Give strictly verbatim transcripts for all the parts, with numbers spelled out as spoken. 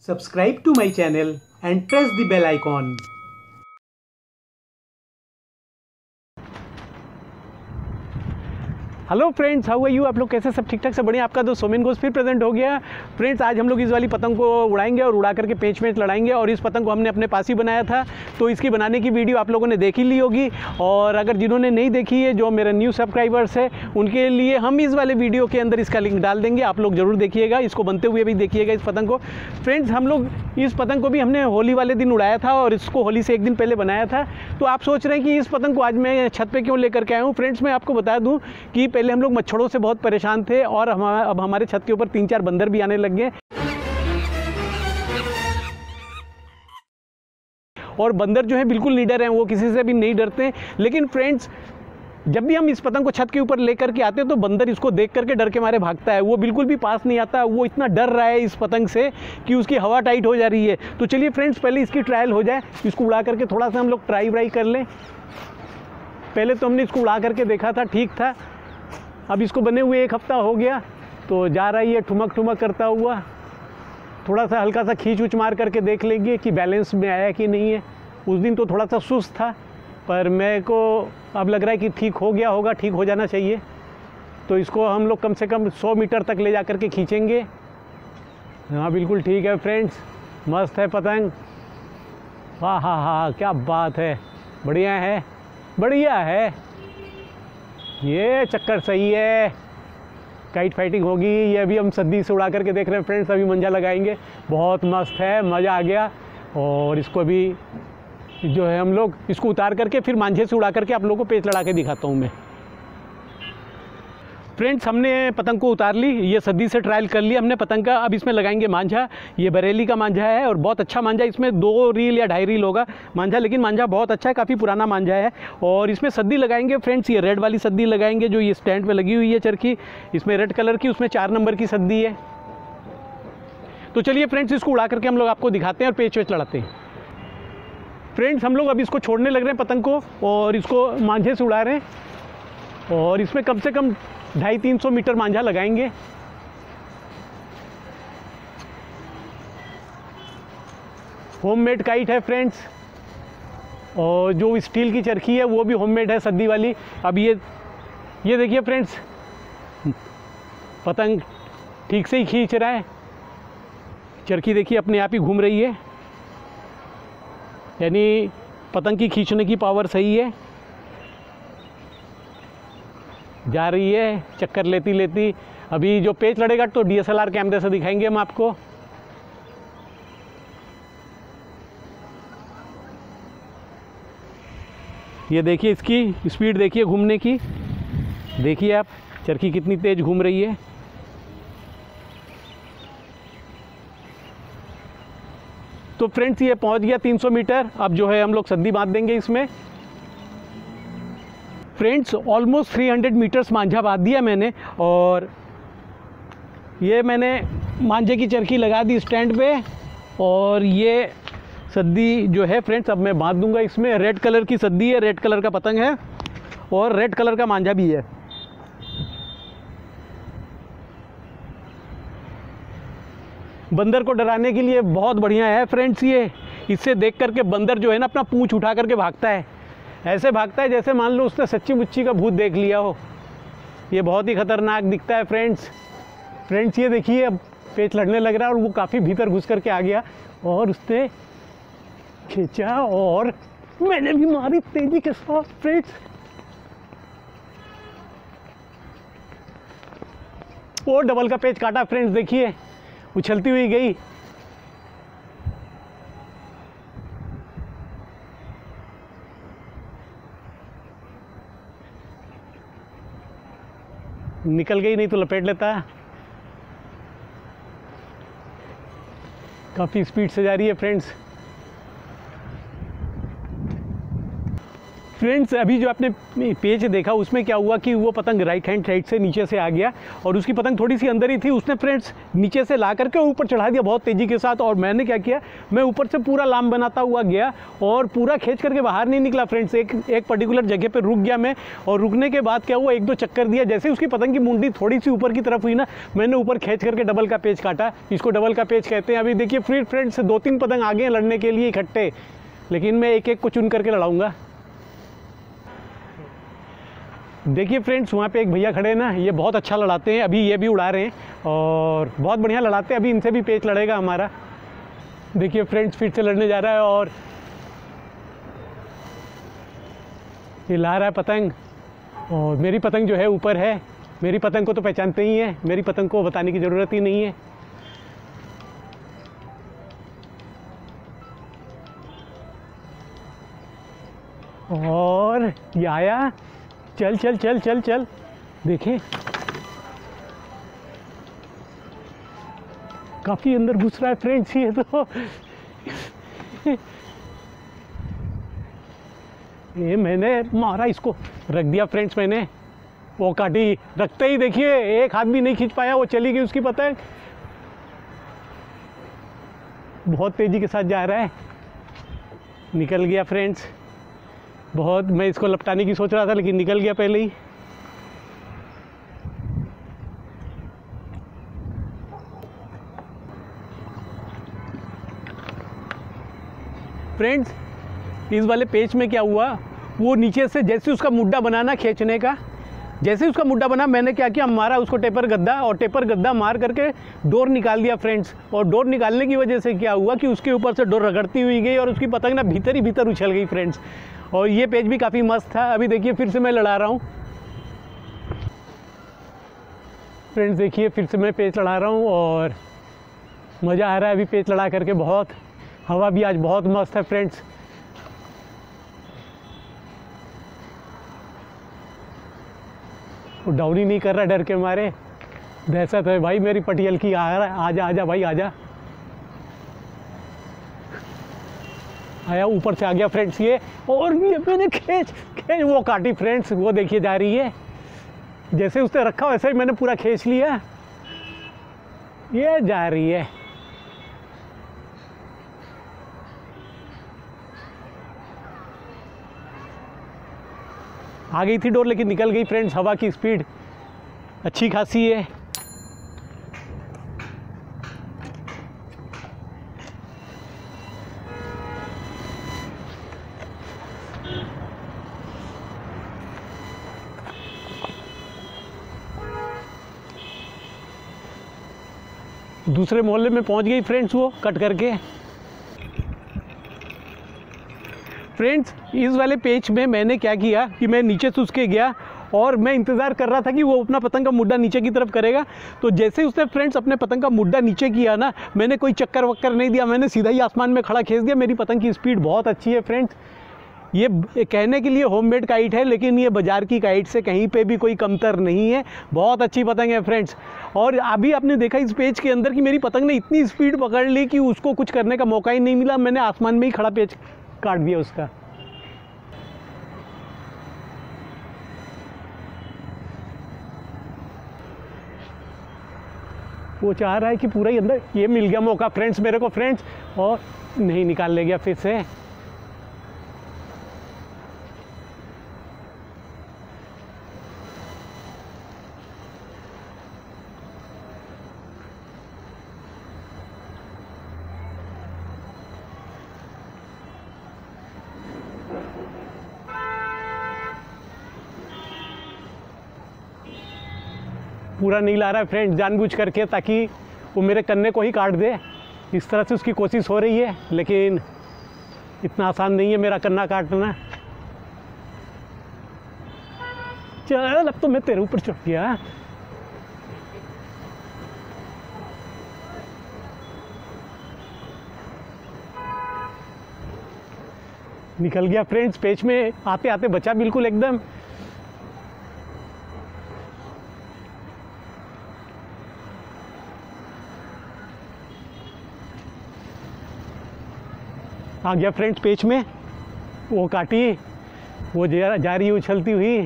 Subscribe to my channel and press the bell icon. Hello friends, how are you. आप लोग कैसे? सब ठीक ठाक से बढ़िया। आपका दोस्त सोमेन घोष फिर प्रेजेंट हो गया। फ्रेंड्स, आज हम लोग इस वाली पतंग को उड़ाएंगे और उड़ा करके पेंच पेंच लड़ाएंगे। और इस पतंग को हमने अपने पास ही बनाया था, तो इसकी बनाने की वीडियो आप लोगों ने देख ही ली होगी। और अगर जिन्होंने नहीं देखी है, जो मेरे न्यू सब्सक्राइबर्स है, उनके लिए हम इस वाले वीडियो के अंदर इसका लिंक डाल देंगे। आप लोग ज़रूर देखिएगा, इसको बनते हुए भी देखिएगा इस पतंग को। फ्रेंड्स, हम लोग इस पतंग को भी हमने होली वाले दिन उड़ाया था और इसको होली से एक दिन पहले बनाया था। तो आप सोच रहे हैं कि इस पतंग को आज मैं छत पर क्यों लेकर के आया हूँ। फ्रेंड्स, मैं आपको बता दूँ कि पहले हम लोग मच्छरों से बहुत परेशान थे और हम अब हमारे छत के ऊपर तीन चार बंदर भी आने लग गए। और बंदर जो है बिल्कुल लीडर हैं, वो किसी से भी नहीं डरते। लेकिन फ्रेंड्स, जब भी हम इस पतंग को छत के ऊपर लेकर के आते हैं तो बंदर इसको देख करके डर के मारे भागता है। वो बिल्कुल भी पास नहीं आता। वो इतना डर रहा है इस पतंग से कि उसकी हवा टाइट हो जा रही है। तो चलिए फ्रेंड्स, पहले इसकी ट्रायल हो जाए। इसको उड़ा करके थोड़ा सा हम लोग ट्राई व्राई कर लें। पहले तो हमने इसको उड़ा करके देखा था, ठीक था। अब इसको बने हुए एक हफ्ता हो गया, तो जा रही है ठुमक ठुमक करता हुआ। थोड़ा सा हल्का सा खींच उच मार करके देख लेंगे कि बैलेंस में आया कि नहीं है। उस दिन तो थोड़ा सा सुस्त था, पर मेरे को अब लग रहा है कि ठीक हो गया होगा, ठीक हो जाना चाहिए। तो इसको हम लोग कम से कम सौ मीटर तक ले जा कर के खींचेंगे। हाँ, बिल्कुल ठीक है फ्रेंड्स, मस्त है पतंग। हाँ हाँ हाँ, क्या बात है, बढ़िया है, बढ़िया है। ये चक्कर सही है, काइट फाइटिंग होगी। ये अभी हम सद्दी से उड़ा करके देख रहे हैं फ्रेंड्स। अभी मंजा लगाएंगे, बहुत मस्त है, मज़ा आ गया। और इसको अभी जो है हम लोग इसको उतार करके फिर मांझे से उड़ा करके आप लोगों को पेच लड़ा के दिखाता हूँ मैं। फ्रेंड्स, हमने पतंग को उतार ली, ये सद्दी से ट्रायल कर लिया हमने पतंग का। अब इसमें लगाएंगे मांझा। ये बरेली का मांझा है और बहुत अच्छा मांझा। इसमें दो रील या ढाई रील होगा मांझा, लेकिन मांझा बहुत अच्छा है, काफ़ी पुराना मांझा है। और इसमें सद्दी लगाएंगे फ्रेंड्स। ये रेड वाली सद्दी लगाएंगे जो ये स्टैंड पे लगी हुई है चरखी, इसमें रेड कलर की, उसमें चार नंबर की सद्दी है। तो चलिए फ्रेंड्स, इसको उड़ा करके हम लोग आपको दिखाते हैं और पेच वेच लड़ाते हैं। फ्रेंड्स, हम लोग अब इसको छोड़ने लग रहे हैं पतंग को और इसको मांझे से उड़ा रहे हैं। और इसमें कम से कम ढाई तीन सौ मीटर मांझा लगाएंगे। होममेड काइट है फ्रेंड्स, और जो स्टील की चरखी है वो भी होममेड है, सद्दी वाली। अब ये ये देखिए फ्रेंड्स, पतंग ठीक से ही खींच रहा है। चरखी देखिए अपने आप ही घूम रही है, यानी पतंग की खींचने की पावर सही है। जा रही है चक्कर लेती लेती। अभी जो पेच लड़ेगा तो डी एस एल आर कैमरे से दिखाएंगे हम आपको। ये देखिए, इसकी स्पीड देखिए घूमने की, देखिए आप चरखी कितनी तेज घूम रही है। तो फ्रेंड्स, ये पहुंच गया तीन सौ मीटर। अब जो है हम लोग सद्दी बांध देंगे इसमें। फ्रेंड्स, ऑलमोस्ट तीन सौ मीटर्स मांझा बांध दिया मैंने। और ये मैंने मांझे की चरखी लगा दी स्टैंड पे। और ये सद्दी जो है फ्रेंड्स, अब मैं बांध दूंगा इसमें। रेड कलर की सद्दी है, रेड कलर का पतंग है और रेड कलर का मांझा भी है। बंदर को डराने के लिए बहुत बढ़िया है फ्रेंड्स ये। इससे देख करके बंदर जो है ना अपना पूंछ उठा करके भागता है। ऐसे भागता है जैसे मान लो उसने सच्ची मुच्ची का भूत देख लिया हो। ये बहुत ही खतरनाक दिखता है फ्रेंड्स। फ्रेंड्स, ये देखिए, अब पेच लड़ने लग रहा है और वो काफ़ी भीतर घुस करके आ गया और उसने खींचा और मैंने भी मारी तेजी के साथ फ्रेंड्स। वो डबल का पेच काटा फ्रेंड्स, देखिए उछलती हुई गई। निकल गई, नहीं तो लपेट लेता। काफ़ी स्पीड से जा रही है फ्रेंड्स। फ्रेंड्स अभी जो आपने पेज देखा उसमें क्या हुआ कि वो पतंग राइट हैंड साइड से नीचे से आ गया और उसकी पतंग थोड़ी सी अंदर ही थी, उसने फ्रेंड्स नीचे से ला करके ऊपर चढ़ा दिया बहुत तेज़ी के साथ। और मैंने क्या किया, मैं ऊपर से पूरा लाम बनाता हुआ गया और पूरा खींच करके बाहर नहीं निकला फ्रेंड्स। एक एक पर्टिकुलर जगह पर रुक गया मैं, और रुकने के बाद क्या हुआ, एक दो चक्कर दिया। जैसे उसकी पतंग की मुंडी थोड़ी सी ऊपर की तरफ हुई ना, मैंने ऊपर खींच करके डबल का पेच काटा। इसको डबल का पेच कहते हैं। अभी देखिए फिर फ्रेंड्स दो तीन पतंग आगे हैं लड़ने के लिए इकट्ठे, लेकिन मैं एक एक को चुन करके लड़ाऊंगा। देखिए फ्रेंड्स वहाँ पे एक भैया खड़े हैं ना, ये बहुत अच्छा लड़ाते हैं। अभी ये भी उड़ा रहे हैं और बहुत बढ़िया लड़ाते हैं। अभी इनसे भी पेच लड़ेगा हमारा। देखिए फ्रेंड्स फिर से लड़ने जा रहा है और ये ला रहा है पतंग, और मेरी पतंग जो है ऊपर है। मेरी पतंग को तो पहचानते ही हैं, मेरी पतंग को बताने की ज़रूरत ही नहीं है। और ये आया, चल चल चल चल चल। देखें काफ़ी अंदर घुस रहा है फ्रेंड्स ये तो। ये मैंने मारा, इसको रख दिया फ्रेंड्स मैंने। वो काटी, रखते ही देखिए एक हाथ भी नहीं खींच पाया, वो चली गई उसकी पतंग। बहुत तेज़ी के साथ जा रहा है, निकल गया फ्रेंड्स। बहुत मैं इसको लपटाने की सोच रहा था लेकिन निकल गया पहले ही। फ्रेंड्स इस वाले पेच में क्या हुआ, वो नीचे से जैसे उसका मुड्ढा बनाना खींचने का, जैसे उसका मुड्ढा बना मैंने क्या किया, मारा उसको टेपर गद्दा, और टेपर गद्दा मार करके डोर निकाल दिया फ्रेंड्स। और डोर निकालने की वजह से क्या हुआ कि उसके ऊपर से डोर रगड़ती हुई गई और उसकी पतंग ना भीतर ही भीतर उछल गई फ्रेंड्स। और ये पेज भी काफ़ी मस्त था। अभी देखिए फिर से मैं लड़ा रहा हूँ फ्रेंड्स। देखिए फिर से मैं पेज लड़ा रहा हूँ और मज़ा आ रहा है अभी पेज लड़ा करके बहुत। हवा भी आज बहुत मस्त है फ्रेंड्स। वो डाउन ही नहीं कर रहा डर के मारे। दहशत है भाई मेरी पटियल की। आ रहा है, आजा आजा भाई आजा। आया, ऊपर से आ गया फ्रेंड्स ये, और ये मैंने खींच खींच वो काटी फ्रेंड्स। वो देखिए जा रही है, जैसे उसने रखा वैसे ही मैंने पूरा खींच लिया। ये जा रही है। आ गई थी डोर लेकिन निकल गई फ्रेंड्स। हवा की स्पीड अच्छी खासी है। दूसरे मोहल्ले में पहुंच गई फ्रेंड्स वो कट करके। फ्रेंड्स इस वाले पेच में मैंने क्या किया कि मैं नीचे से उसके गया और मैं इंतज़ार कर रहा था कि वो अपना पतंग का मुड्ढा नीचे की तरफ करेगा। तो जैसे उसने फ्रेंड्स अपने पतंग का मुड्ढा नीचे किया ना, मैंने कोई चक्कर वक्कर नहीं दिया, मैंने सीधा ही आसमान में खड़ा खींच दिया। मेरी पतंग की स्पीड बहुत अच्छी है फ्रेंड्स। ये कहने के लिए होममेड काइट है लेकिन ये बाज़ार की काइट से कहीं पे भी कोई कमतर नहीं है। बहुत अच्छी पतंग है फ्रेंड्स। और अभी आपने देखा इस पेज के अंदर कि मेरी पतंग ने इतनी स्पीड पकड़ ली कि उसको कुछ करने का मौका ही नहीं मिला। मैंने आसमान में ही खड़ा पेज काट दिया उसका। वो चाह रहा है कि पूरा ही अंदर। ये मिल गया मौका फ्रेंड्स मेरे को फ्रेंड्स, और नहीं निकाल ले गया फिर से। पूरा नहीं ला रहा है फ्रेंड्स जानबूझ करके, ताकि वो मेरे कन्ने को ही काट दे। इस तरह से उसकी कोशिश हो रही है लेकिन इतना आसान नहीं है मेरा कन्ना काटना। चल अब तो मैं तेरे ऊपर चढ़ गया। निकल गया फ्रेंड्स। पेच में आते आते बचा बिल्कुल एकदम। आ गया फ्रेंड्स पेच में। वो काटी वो जा जा रही है उछलती हुई।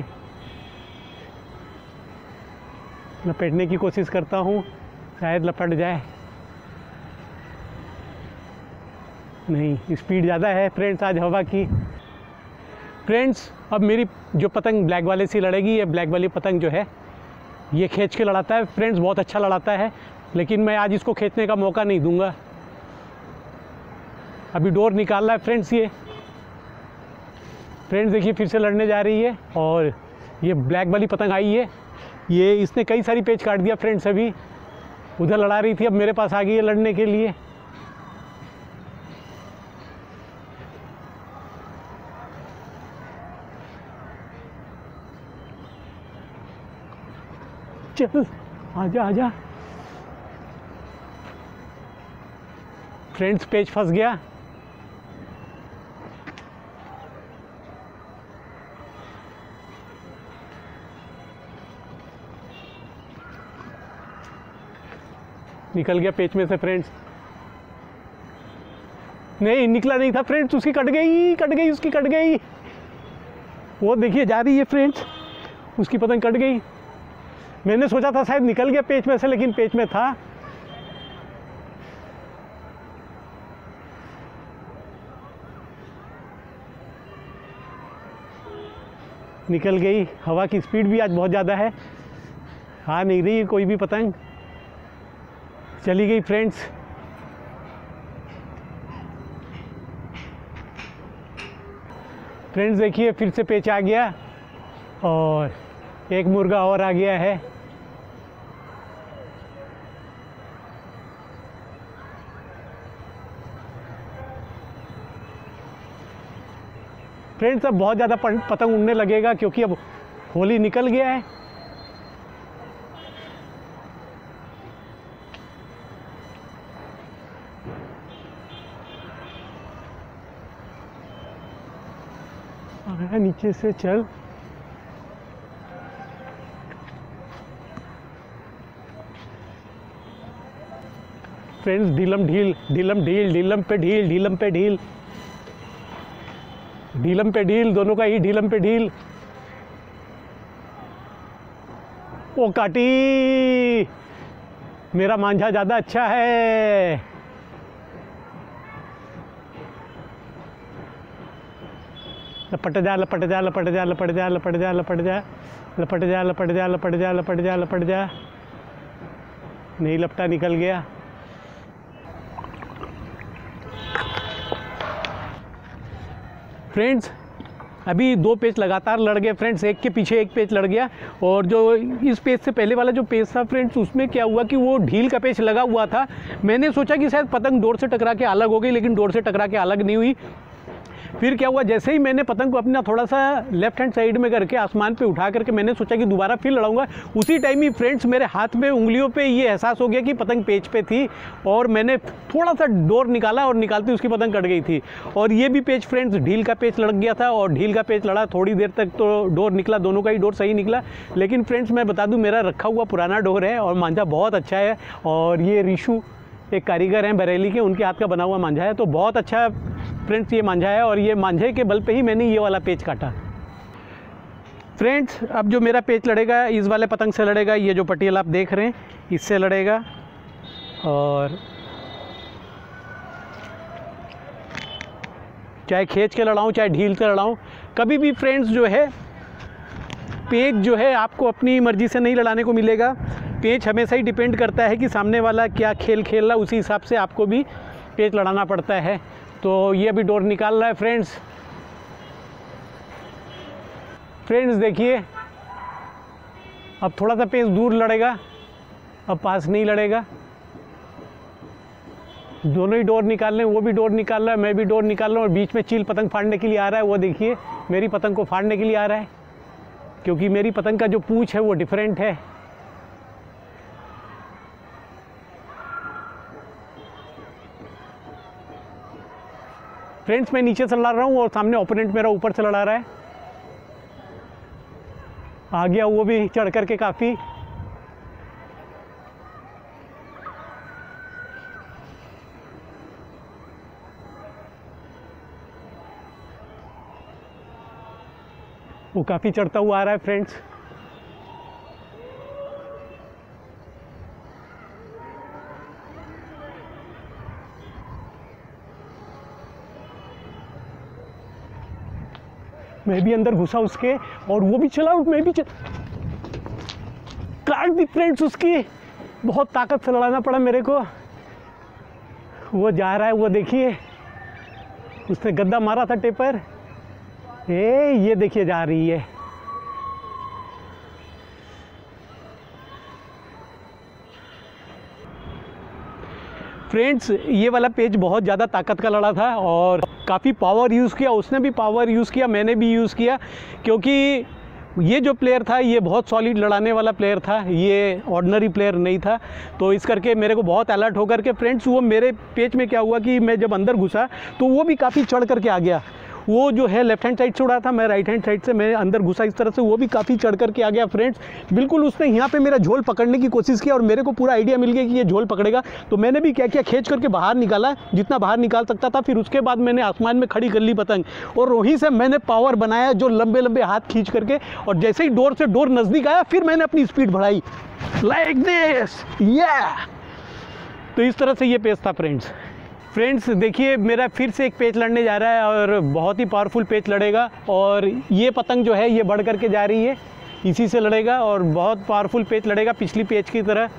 लपेटने की कोशिश करता हूँ, शायद लपट जाए। नहीं, स्पीड ज़्यादा है फ्रेंड्स आज हवा की। फ्रेंड्स अब मेरी जो पतंग ब्लैक वाले से लड़ेगी, ये ब्लैक वाली पतंग जो है ये खींच के लड़ाता है फ्रेंड्स, बहुत अच्छा लड़ाता है, लेकिन मैं आज इसको खींचने का मौका नहीं दूंगा। अभी डोर निकाल रहा है फ्रेंड्स ये। फ्रेंड्स देखिए फिर से लड़ने जा रही है, और ये ब्लैक वाली पतंग आई है, ये इसने कई सारी पेच काट दिया फ्रेंड्स। अभी उधर लड़ा रही थी, अब मेरे पास आ गई है लड़ने के लिए। चल आजा आजा। फ्रेंड्स पेच फंस गया। निकल गया पेच में से फ्रेंड्स। नहीं निकला नहीं था फ्रेंड्स, उसकी कट गई कट गई उसकी कट गई। वो देखिए जा रही है फ्रेंड्स, उसकी पतंग कट गई। मैंने सोचा था शायद निकल गया पेच में से, लेकिन पेच में था। निकल गई। हवा की स्पीड भी आज बहुत ज़्यादा है, आ नहीं रही है कोई भी पतंग, चली गई फ्रेंड्स। फ्रेंड्स देखिए फिर से पेच आ गया, और एक मुर्गा और आ गया है। फ्रेंड्स अब बहुत ज़्यादा पतंग उड़ने लगेगा, क्योंकि अब होली निकल गया है। आया नीचे से, चल फ्रेंड्स ढीलम ढील ढीलम ढील ढीलम पे ढील ढीलम पे ढील ढीलम पे ढील, दोनों का ही ढीलम पे ढील। ओ काटी, मेरा मांझा ज़्यादा अच्छा है। लपट जा लपट जा लपट जा लपट जा लपट जा लपट जा लपट जा लपट जा लपट जा लपट जा लपट जा। नहीं लपटा, निकल गया। फ्रेंड्स अभी दो पेच लगातार लड़ गए फ्रेंड्स, एक के पीछे एक पेच लड़ गया। और जो इस पेच से पहले वाला जो पेच था फ्रेंड्स, उसमें क्या हुआ कि वो ढील का पेच लगा हुआ था। मैंने सोचा कि शायद पतंग डोर से टकरा के अलग हो गई, लेकिन डोर से टकरा के अलग नहीं हुई। फिर क्या हुआ, जैसे ही मैंने पतंग को अपना थोड़ा सा लेफ्ट हैंड साइड में करके आसमान पे उठा करके मैंने सोचा कि दोबारा फिर लड़ाऊंगा, उसी टाइम ही फ्रेंड्स मेरे हाथ में उंगलियों पे ये एहसास हो गया कि पतंग पेच पे थी, और मैंने थोड़ा सा डोर निकाला, और निकालती उसकी पतंग कट गई थी। और ये भी पेच फ्रेंड्स ढील का पेच लड़ गया था, और ढील का पेच लड़ा थोड़ी देर तक तो डोर निकला, दोनों का ही डोर सही निकला। लेकिन फ्रेंड्स मैं बता दूँ, मेरा रखा हुआ पुराना डोर है, और मांझा बहुत अच्छा है। और ये रिशु एक कारीगर हैं बरेली के, उनके हाथ का बना हुआ मांझा है, तो बहुत अच्छा फ्रेंड्स ये मांझा है। और ये मांझे के बल पे ही मैंने ये वाला पेच काटा। फ्रेंड्स अब जो मेरा पेच लड़ेगा इस वाले पतंग से लड़ेगा, ये जो पटियल आप देख रहे हैं इससे लड़ेगा। और चाहे खींच के लड़ाऊँ चाहे ढील से लड़ाऊँ, कभी भी फ्रेंड्स जो है पेच जो है आपको अपनी मर्ज़ी से नहीं लड़ाने को मिलेगा। पेच हमेशा ही डिपेंड करता है कि सामने वाला क्या खेल खेल रहा है, उसी हिसाब से आपको भी पेच लड़ाना पड़ता है। तो ये अभी डोर निकाल रहा है फ्रेंड्स। फ्रेंड्स देखिए अब थोड़ा सा पेच दूर लड़ेगा, अब पास नहीं लड़ेगा। दोनों ही डोर निकाल रहे हैं, वो भी डोर निकाल रहा है, मैं भी डोर निकाल रहा हूँ, और बीच में चील पतंग फाड़ने के लिए आ रहा है। वो देखिए मेरी पतंग को फाड़ने के लिए आ रहा है, क्योंकि मेरी पतंग का जो पूंछ है वो डिफरेंट है। फ्रेंड्स मैं नीचे से लड़ा रहा हूँ, और सामने ओपोनेंट मेरा ऊपर से लड़ा रहा है। आ गया वो भी चढ़ करके काफ़ी। वो काफ़ी चढ़ता हुआ आ रहा है फ्रेंड्स। मैं भी अंदर घुसा उसके और वो भी चला, मैं भी चल... काट दी फ्रेंड्स उसकी। बहुत ताकत से लड़ाना पड़ा मेरे को। वो जा रहा है, वो देखिए, उसने गद्दा मारा था टेपर। ए ये देखिए जा रही है। फ्रेंड्स ये वाला पेज बहुत ज़्यादा ताकत का लड़ा था और काफ़ी पावर यूज़ किया, उसने भी पावर यूज़ किया, मैंने भी यूज़ किया, क्योंकि ये जो प्लेयर था ये बहुत सॉलिड लड़ाने वाला प्लेयर था, ये ऑर्डिनरी प्लेयर नहीं था। तो इस करके मेरे को बहुत अलर्ट होकर के फ्रेंड्स, वो मेरे पेज में क्या हुआ कि मैं जब अंदर घुसा तो वो भी काफ़ी चढ़ करके आ गया। वो जो है लेफ्ट हैंड साइड से उड़ा था, मैं राइट हैंड साइड से, मैं अंदर घुसा इस तरह से, वो भी काफ़ी चढ़ करके आ गया फ्रेंड्स। बिल्कुल उसने यहाँ पे मेरा झोल पकड़ने की कोशिश की और मेरे को पूरा आइडिया मिल गया कि ये झोल पकड़ेगा। तो मैंने भी क्या किया, खींच करके बाहर निकाला जितना बाहर निकाल सकता था। फिर उसके बाद मैंने आसमान में खड़ी कर ली पतंग और वहीं से मैंने पावर बनाया, जो लंबे लंबे हाथ खींच करके, और जैसे ही डोर से डोर नज़दीक आया फिर मैंने अपनी स्पीड बढ़ाई, लाइक दिस। या तो इस तरह से ये पेज था फ्रेंड्स। फ्रेंड्स देखिए मेरा फिर से एक पेच लड़ने जा रहा है और बहुत ही पावरफुल पेच लड़ेगा, और ये पतंग जो है ये बढ़ करके जा रही है, इसी से लड़ेगा और बहुत पावरफुल पेच लड़ेगा पिछली पेच की तरह।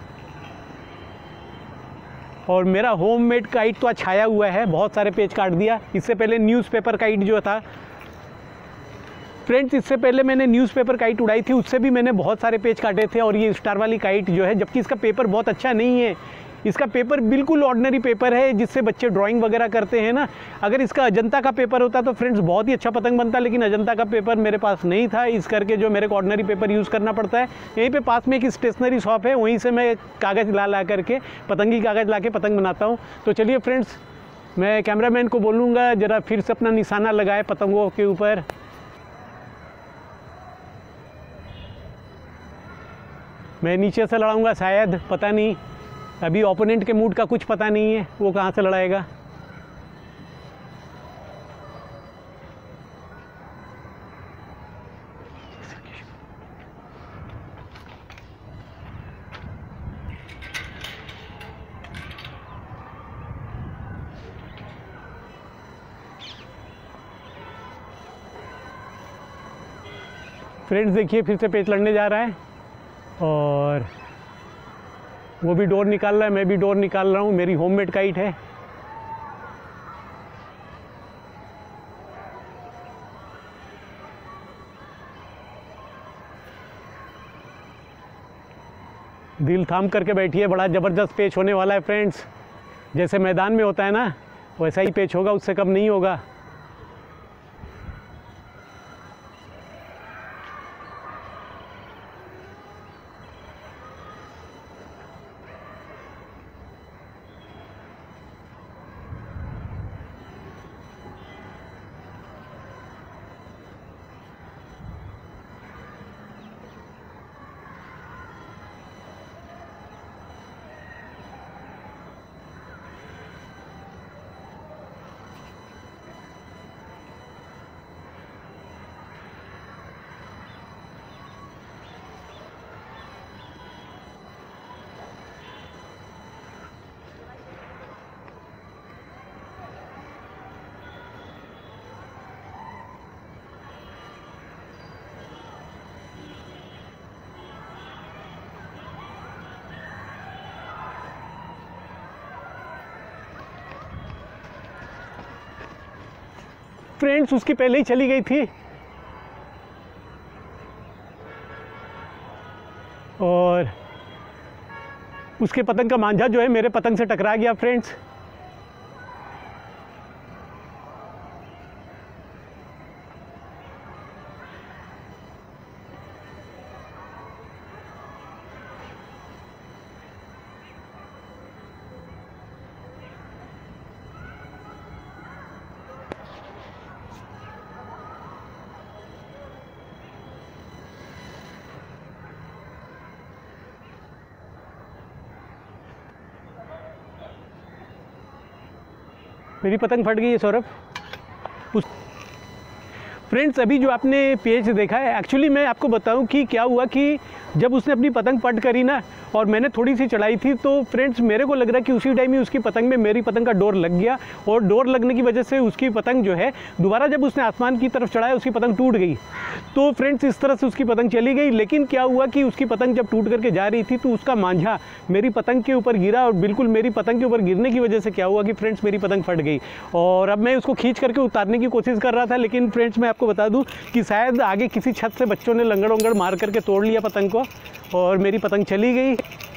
और मेरा होममेड काइट तो आज छाया हुआ है, बहुत सारे पेच काट दिया। इससे पहले न्यूज़पेपर काइट जो था फ्रेंड्स, इससे पहले मैंने न्यूज़पेपर काइट उड़ाई थी, उससे भी मैंने बहुत सारे पेच काटे थे। और ये स्टार वाली काइट जो है, जबकि इसका पेपर बहुत अच्छा नहीं है, इसका पेपर बिल्कुल ऑर्डिनरी पेपर है जिससे बच्चे ड्राइंग वगैरह करते हैं ना। अगर इसका अजंता का पेपर होता तो फ्रेंड्स बहुत ही अच्छा पतंग बनता, लेकिन अजंता का पेपर मेरे पास नहीं था, इस करके जो मेरे को ऑर्डिनरी पेपर यूज़ करना पड़ता है। यहीं पे पास में एक स्टेशनरी शॉप है, वहीं से मैं कागज़ ला ला करके, पतंगी कागज़ ला के पतंग बनाता हूँ। तो चलिए फ्रेंड्स, मैं कैमरामैन को बोलूँगा ज़रा फिर से अपना निशाना लगाए पतंगों के ऊपर। मैं नीचे से लड़ाऊँगा शायद, पता नहीं, अभी ओपोनेंट के मूड का कुछ पता नहीं है, वो कहाँ से लड़ाएगा। फ्रेंड्स देखिए फिर से पेच लड़ने जा रहा है और वो भी डोर निकाल रहा है, मैं भी डोर निकाल रहा हूँ। मेरी होममेड काइट है। दिल थाम करके बैठिए, बड़ा ज़बरदस्त पेच होने वाला है फ्रेंड्स। जैसे मैदान में होता है ना, वैसा ही पेच होगा, उससे कम नहीं होगा। फ्रेंड्स उसकी पहले ही चली गई थी और उसके पतंग का मांझा जो है मेरे पतंग से टकरा गया फ्रेंड्स। मेरी पतंग फट गई है सौरभ। उस फ्रेंड्स अभी जो आपने पेज देखा है, एक्चुअली मैं आपको बताऊं कि क्या हुआ कि जब उसने अपनी पतंग पट करी ना और मैंने थोड़ी सी चढ़ाई थी, तो फ्रेंड्स मेरे को लग रहा है कि उसी टाइम ही उसकी पतंग में मेरी पतंग का डोर लग गया और डोर लगने की वजह से उसकी पतंग जो है दोबारा जब उसने आसमान की तरफ चढ़ाया उसकी पतंग टूट गई। तो फ्रेंड्स इस तरह से उसकी पतंग चली गई। लेकिन क्या हुआ कि उसकी पतंग जब टूट करके जा रही थी तो उसका मांझा मेरी पतंग के ऊपर गिरा और बिल्कुल मेरी पतंग के ऊपर गिरने की वजह से क्या हुआ कि फ्रेंड्स मेरी पतंग फट गई। और अब मैं उसको खींच करके उतारने की कोशिश कर रहा था, लेकिन फ्रेंड्स मैं आपको बता दूं कि शायद आगे किसी छत से बच्चों ने लंगड़ उंगड़ मार करके तोड़ लिया पतंग को और मेरी पतंग चली गई।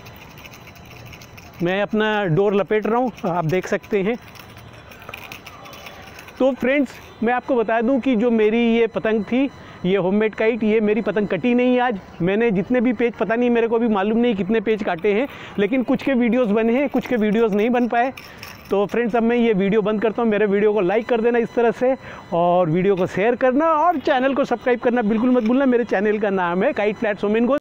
मैं अपना डोर लपेट रहा हूँ, आप देख सकते हैं। तो फ्रेंड्स मैं आपको बता दूं कि जो मेरी ये पतंग थी, ये होममेड काइट, ये मेरी पतंग कटी नहीं आज। मैंने जितने भी पेज, पता नहीं मेरे को भी मालूम नहीं कितने पेज काटे हैं, लेकिन कुछ के वीडियोस बने हैं, कुछ के वीडियोस नहीं बन पाए। तो फ्रेंड्स अब मैं ये वीडियो बंद करता हूँ। मेरे वीडियो को लाइक कर देना इस तरह से और वीडियो को शेयर करना और चैनल को सब्सक्राइब करना बिल्कुल मत भूलना। मेरे चैनल का नाम है kite flats home in goal.